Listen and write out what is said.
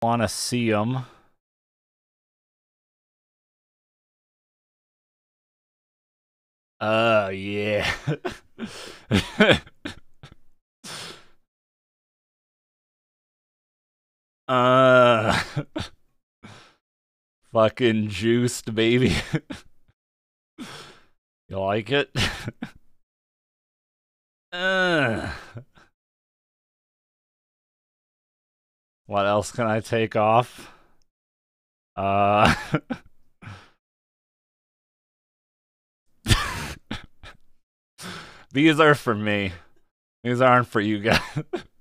want to see them. Yeah. uh, fucking juiced, baby. You like it? uh. What else can I take off? These are for me. These aren't for you guys.